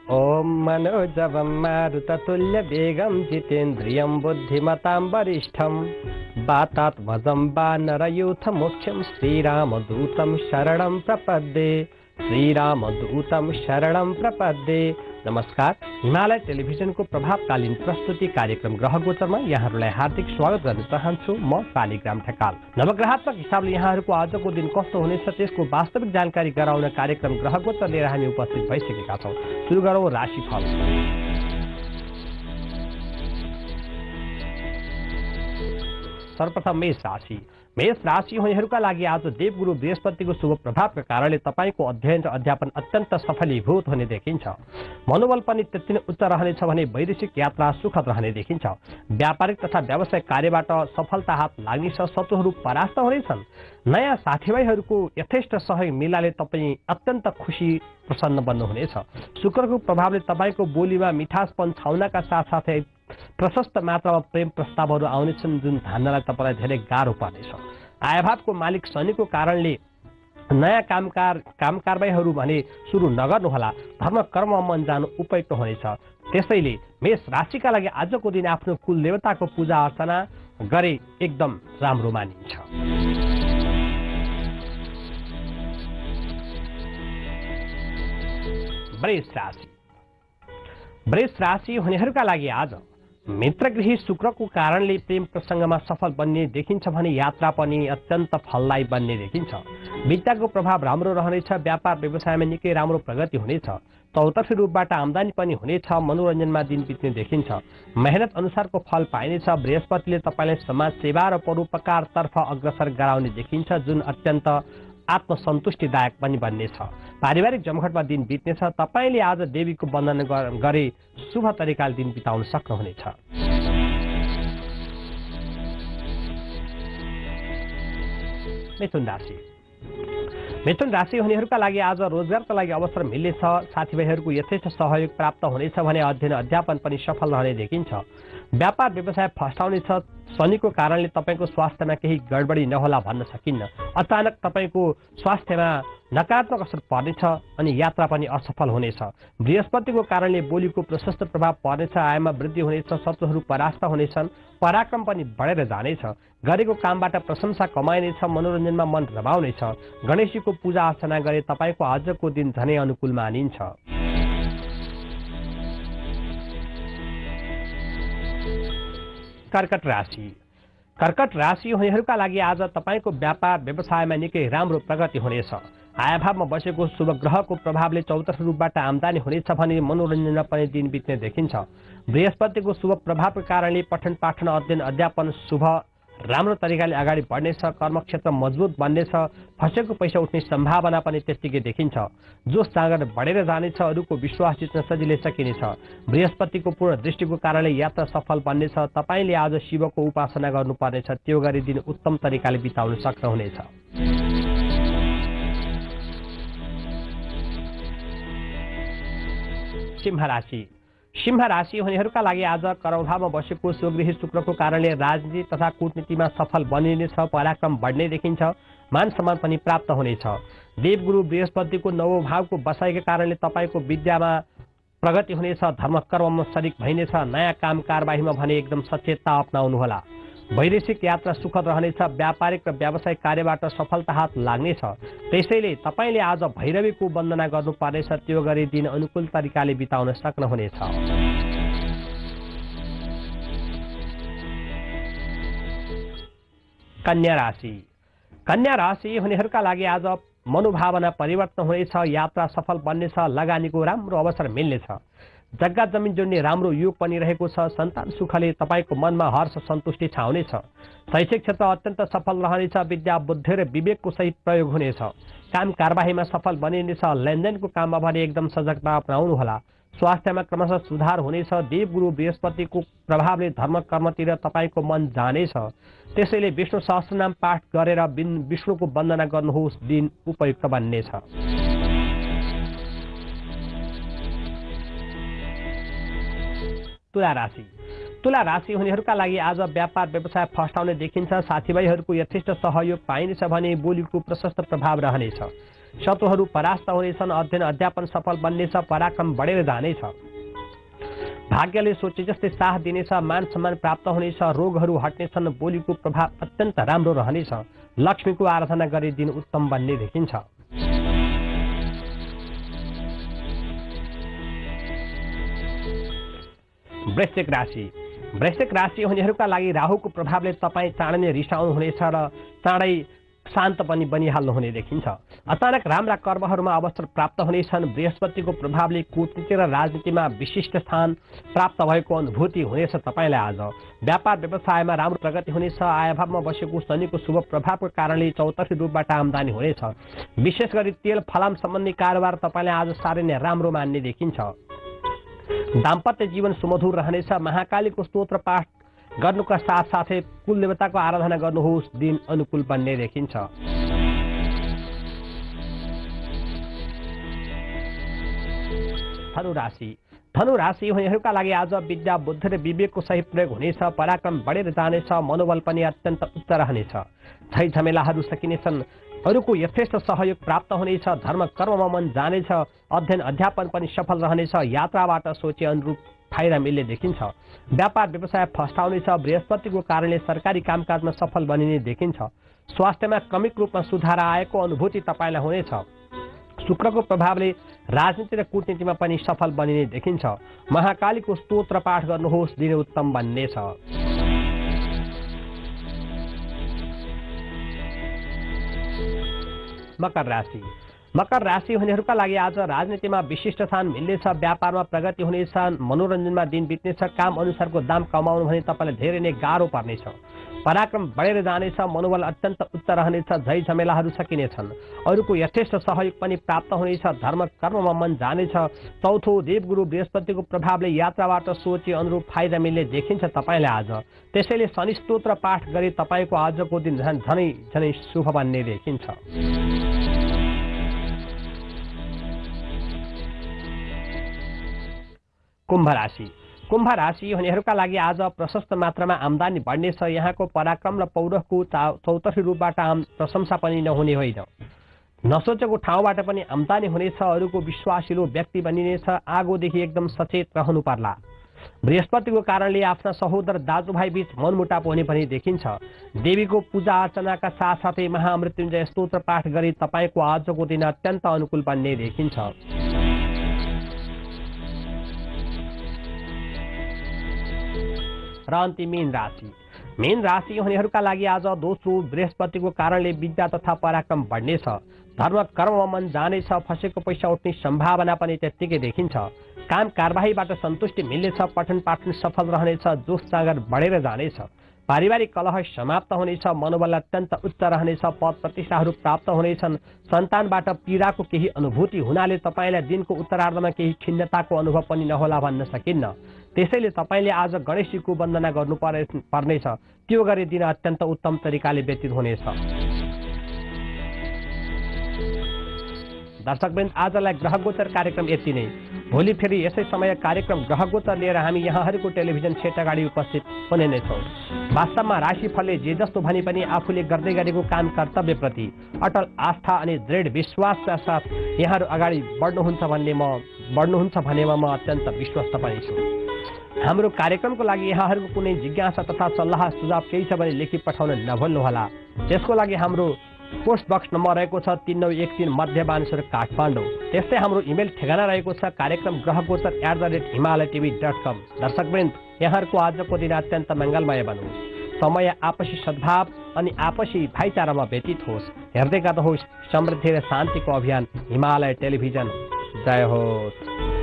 ॐ मनोजवं मारुततुल्यवेगं जितेन्द्रियं बुद्धिमतां वरिष्ठं वातात्मजं वानरयूथमुख्यं श्रीरामदूतं शरणं प्रपद्ये। श्रीरामदूतं शरणं प्रपद्ये। नमस्कार, हिमालय टेलिभिजनको प्रभावकालीन प्रस्तुति कार्यक्रम ग्रहगोचरमा यहाँहरूलाई हार्दिक स्वागत गर्न चाहन्छु। म शालिग्राम ठेकाल। नवग्रहात्मक हिसाबले यहाँहरूको आजको दिन कस्तो हुनेछ त्यसको वास्तविक जानकारी गराउन कार्यक्रम ग्रहगोचर लिएर हामी उपस्थित भइसकेका छौँ। सुरु गरौँ राशिफल। सर्वप्रथम मेष राशि। मेष राशि हुनेहरूका लागि आज देवगुरु बृहस्पतिको शुभ प्रभावका कारणले तपाईँको अध्ययन र अध्यापन अत्यन्त सफलीभूत हुने देखिन्छ। मनोबल पनि त्यति नै उच्च रहनेछ भने वैदेशिक यात्रा सुखद रहने देखिन्छ। व्यापारिक तथा व्यावसायिक कार्यबाट सफलता हात लाग्नेछ। शत्रुहरू परास्त हुनेछन्। नयाँ साथीभाइहरूको यथेष्ट सहयोग मिलाले तपाईँ अत्यन्त खुसी प्रसन्न बन्नुहुनेछ। शुक्रको प्रभावले तपाईँको बोलीमा मिठासपन छाउनका साथसाथै प्रशस्त मात्रामा प्रेम प्रस्तावहरू आउनेछन् जुन धान्नलाई तपाईँलाई धेरै गाह्रो पर्नेछ। आयभावको मालिक शनिको कारणले नयाँ काम कारबाहीहरू भने सुरु नगर्नुहोला। धर्म कर्ममा मन जानु उपयुक्त हुनेछ। त्यसैले मेष राशिका लागि आजको दिन आफ्नो कुल देवताको पूजा अर्चना गरे एकदम राम्रो मानिन्छ। वृष राशि। वृष राशि हुनेहरूका लागि आज मित्रगृही शुक्रको कारणले प्रेम प्रसङ्गमा सफल बन्ने देखिन्छ भने यात्रा पनि अत्यन्त फलदायी बन्ने देखिन्छ। विद्याको प्रभाव राम्रो रहनेछ। व्यापार व्यवसायमा निकै राम्रो प्रगति हुनेछ। चौतर्फी रूपबाट आम्दानी पनि हुनेछ। मनोरञ्जनमा दिन बित्ने देखिन्छ। मेहनत अनुसारको फल पाइनेछ। बृहस्पतिले तपाईँलाई समाज सेवा र परोपकारतर्फ अग्रसर गराउने देखिन्छ जुन अत्यन्त आत्मसन्तुष्टिदायक पनि बन्नेछ। पारिवारिक जमघटमा दिन बित्नेछ। तपाईँले आज देवीको वन्दना गरे शुभ तरिकाले दिन बिताउन सक्नुहुनेछ। मिथुन राशि। मिथुन राशि हुनेहरूका लागि आज रोजगारका लागि अवसर मिल्नेछ। साथीभाइहरूको यथेष्ट सहयोग प्राप्त हुनेछ भने अध्ययन अध्यापन पनि सफल रहने देखिन्छ। व्यापार व्यवसाय फस्टाउनेछ। शनिको कारणले तपाईँको स्वास्थ्यमा केही गडबडी नहोला भन्न सकिन्न। अचानक तपाईँको स्वास्थ्यमा नकारात्मक असर पर्नेछ अनि यात्रा पनि असफल हुनेछ। बृहस्पतिको कारणले बोलीको प्रशस्त प्रभाव पर्नेछ। आयमा वृद्धि हुनेछ। शत्रुहरू परास्त हुनेछन्। पराक्रम पनि बढेर जानेछ। गरेको कामबाट प्रशंसा कमाइनेछ। मनोरञ्जनमा मन रमाउनेछ। गणेशजीको पूजा अर्चना गरे तपाईँको आजको दिन झनै अनुकूल मानिन्छ। कर्कट राशि। कर्कट राशि हुनेहरूका लागि आज तपाईँको व्यापार व्यवसायमा निकै राम्रो प्रगति हुनेछ। आयभावमा बसेको शुभ ग्रहको प्रभावले चौतर्फी रूपबाट आम्दानी हुनेछ भने मनोरञ्जनमा पनि दिन बित्ने देखिन्छ। बृहस्पतिको शुभ प्रभावको कारणले पठन पाठन अध्ययन अध्यापन शुभ राम्रो तरिकाले अगाडि बढ्नेछ। कर्मक्षेत्र मजबुत बन्नेछ। फसेको पैसा उठ्ने सम्भावना पनि त्यत्तिकै देखिन्छ। जोस जाँगर बढेर जानेछ। अरूको विश्वास जित्न सजिलै सकिनेछ। बृहस्पतिको पूर्ण दृष्टिको कारणले यात्रा सफल बन्नेछ। तपाईँले आज शिवको उपासना गर्नुपर्नेछ। त्यो गरी दिन उत्तम तरिकाले बिताउन सक्नुहुनेछ। सिंह राशि। सिंह राशि हुनेहरूका लागि आज करौलामा बसेको स्वगृही शुक्रको कारणले राजनीति तथा कूटनीतिमा सफल बनिनेछ। पराक्रम बढ्ने देखिन्छ। मान सम्मान पनि प्राप्त हुनेछ। देवगुरु बृहस्पतिको नवौँ भावको बसाइका कारणले तपाईँको विद्यामा प्रगति हुनेछ। धर्म कर्ममा शरीक भइनेछ। नयाँ काम कारबाहीमा भने एकदम सचेतता अपनाउनुहोला। वैदेशिक यात्रा सुखद रहनेछ। व्यापारिक र व्यावसायिक कार्यबाट सफलता हात लाग्नेछ। त्यसैले तपाईँले आज भैरवीको वन्दना गर्नुपर्नेछ। त्यो गरी दिन अनुकूल तरिकाले बिताउन सक्नुहुनेछ। कन्या राशि। कन्या राशि हुनेहरूका लागि आज मनोभावना परिवर्तन हुनेछ। यात्रा सफल बन्नेछ। लगानीको राम्रो अवसर मिल्नेछ। जग्गा जमिन जोड्ने राम्रो योग पनि रहेको छ। सन्तान सुखले तपाईँको मनमा हर्ष सन्तुष्टि छाउनेछ। शैक्षिक क्षेत्र अत्यन्त सफल रहनेछ। विद्या बुद्धि र विवेकको सही प्रयोग हुनेछ। काम कारबाहीमा सफल बनिनेछ। लेनदेनको काममा भने एकदम सजगता अपनाउनुहोला। स्वास्थ्यमा क्रमशः सुधार हुनेछ। देवगुरु बृहस्पतिको प्रभावले धर्म कर्मतिर तपाईँको मन जानेछ। त्यसैले विष्णु सहस्रनाम पाठ गरेर विष्णुको वन्दना गर्नुहोस्। दिन उपयुक्त बन्नेछ। तुला राशि। तुला राशि हुनेहरूका लागि आज व्यापार व्यवसाय फस्टाउने देखिन्छ। साथीभाइहरूको यथेष्ट सहयोग पाइनेछ भने बोलीको प्रशस्त प्रभाव रहनेछ। शत्रुहरू परास्त हुनेछन्, अध्ययन अध्यापन सफल बन्नेछ, पराक्रम बढेर जानेछ। भाग्यले सोचे जस्तै साथ दिनेछ, मान सम्मान प्राप्त हुनेछ, रोगहरू हट्नेछन्, बोलीको प्रभाव अत्यन्त राम्रो रहनेछ, लक्ष्मीको आराधना गरी दिन उत्तम बन्ने देखिन्छ। वृश्चिक राशि हुनेहरूका लागि राहुको प्रभावले तपाईँ चाँडै नै रिसाउनु हुनेछ र चाँडै शान्त पनि बनिहाल्नु हुने देखिन्छ। अचानक राम्रा कर्महरूमा अवसर प्राप्त हुनेछन्। बृहस्पतिको प्रभावले कूटनीति र राजनीतिमा विशिष्ट स्थान प्राप्त भएको अनुभूति हुनेछ तपाईलाई। आज व्यापार व्यवसायमा राम्रो प्रगति हुनेछ। आयभावमा बसेको शनिको शुभ प्रभावको कारणले चौतर्फी रूपबाट आम्दानी हुनेछ। विशेष गरी तेल फलाम सम्बन्धी कारोबार तपाईलाई आज साह्रै नै राम्रो मान्ने देखिन्छ। दाम्पत्य जीवन सुमधुर रहनेछ। महाकालीको स्तोत्र पाठ गर्नुका साथसाथै कुल देवताको आराधना गर्नुहोस्, दिन अनुकूल बन्ने देखिन्छ। धनु राशि हुनेहरूका लागि आज विद्या बुद्धि र विवेकको सही प्रयोग हुनेछ। पराक्रम बढेर जानेछ। मनोबल पनि अत्यन्त उच्च रहनेछ। झैझमेलाहरू सकिनेछन्। अरूको यथेष्ट सहयोग प्राप्त हुनेछ। धर्म कर्ममा मन जानेछ। अध्ययन अध्यापन पनि सफल रहनेछ। यात्राबाट सोचे अनुरूप फाइदा मिल्ने देखिन्छ। व्यापार व्यवसाय फस्टाउनेछ। बृहस्पतिको कारणले सरकारी कामकाजमा सफल बनिने देखिन्छ। स्वास्थ्यमा क्रमिक रूपमा सुधार आएको अनुभूति तपाईलाई हुनेछ। शुक्रको प्रभावले राजनीति र कूटनीतिमा पनि सफल बनिने देखिन्छ। महाकालीको स्तोत्र पाठ गर्नुहोस्, दिन उत्तम बन्नेछ। मकर राशि हुनेहरूका लागि आज राजनीतिमा विशिष्ट स्थान मिल्नेछ। व्यापारमा प्रगति हुनेछ। मनोरञ्जनमा दिन बित्नेछ। काम अनुसारको दाम कमाउनु भने तपाईलाई धेरै नै गाह्रो पर्नेछ। पराक्रम बढेर जानेछ। मनोबल अत्यन्त उच्च रहनेछ। झैझमेलाहरू सकिनेछन्। अरूको यथेष्ट सहयोग पनि प्राप्त हुनेछ। धर्म कर्ममा मन जानेछ। चौथो देवगुरु बृहस्पतिको प्रभावले यात्राबाट सोचे अनुरूप फाइदा मिल्ने देखिन्छ तपाईलाई आज। त्यसैले शनि स्तोत्र पाठ गरी तपाईँको आजको दिन झनै शुभ बन्ने देखिन्छ। कुम्भ राशि हुनेहरूका लागि आज प्रशस्त मात्रामा आम्दानी बढ्नेछ। यहाँको पराक्रम र पौरखको चौतर्फी रूपबाट प्रशंसा पनि नहुने होइन। नसोचेको ठाउँबाट पनि आम्दानी हुनेछ। अरूको विश्वासिलो व्यक्ति बनिनेछ। आगोदेखि एकदम सचेत रहनु पर्ला। बृहस्पतिको कारणले आफ्ना सहोदर दाजुभाइ बीच मनमुटाव हुने पनि देखिन्छ। देवीको पूजा अर्चनाका साथसाथै महामृत्युञ्जय स्तोत्र पाठ गरी तपाईँको आजको दिन अत्यन्त अनुकूल बन्ने देखिन्छ। र अन्तिम मीन राशि हुनेहरूका लागि आज दोस्रो बृहस्पतिको कारणले विद्या तथा पराक्रम बढ्नेछ। धर्म कर्ममा मन जानेछ। फसेको पैसा उठ्ने सम्भावना पनि त्यत्तिकै देखिन्छ। काम कारबाहीबाट सन्तुष्टि मिल्नेछ। पठन पाठन सफल रहनेछ। जोश जाँगर बढेर जानेछ। पारिवारिक कलह समाप्त हुनेछ। मनोबल अत्यन्त उच्च रहनेछ। पद प्रतिष्ठाहरू प्राप्त हुनेछन्। सन्तानबाट पीडाको केही अनुभूति हुनाले तपाईँलाई दिनको उत्तरार्धमा केही खिन्नताको अनुभव पनि नहोला भन्न सकिन्न। त्यसैले तपाईँले आज गणेशजीको वन्दना गर्नु पर्नेछ। त्यो गरी दिन अत्यन्त उत्तम तरिकाले व्यतीत हुनेछ। दर्शकवृन्द, आजलाई ग्रहगोचर कार्यक्रम यति नै। भोलि फेरि यसै समय कार्यक्रम ग्रहगोचर लिएर हामी यहाँहरूको टेलिभिजन सेट अगाडि उपस्थित हुने नै छौँ। वास्तवमा राशिफलले जे जस्तो भने पनि आफूले गर्दै गरेको काम कर्तव्यप्रति अटल आस्था अनि दृढ विश्वासका साथ यहाँहरू अगाडि बढ्नुहुन्छ भनेमा म अत्यन्त विश्वस्त पनि छु। हाम्रो कार्यक्रमको लागि यहाँहरूको कुनै जिज्ञासा तथा सल्लाह सुझाव केही छ भने लेखी पठाउन नभुल्नुहोला। त्यसको लागि हाम्रो पोस्ट बक्स नम्बर रहेको छ 3913 मध्य बानेश्वर काठमाडौँ। त्यस्तै हाम्रो इमेल ठेगाना रहेको छ कार्यक्रम grahaggochar@himalayatv.com। दर्शकवृन्द, यहाँहरूको आजको दिन अत्यन्त मङ्गलमय बनोस्। समय आपसी सद्भाव अनि आपसी भाइचारामा व्यतीत होस्। हेर्दै गर्नुहोस् समृद्धि र शान्तिको अभियान हिमालय टेलिभिजन। जय होस्।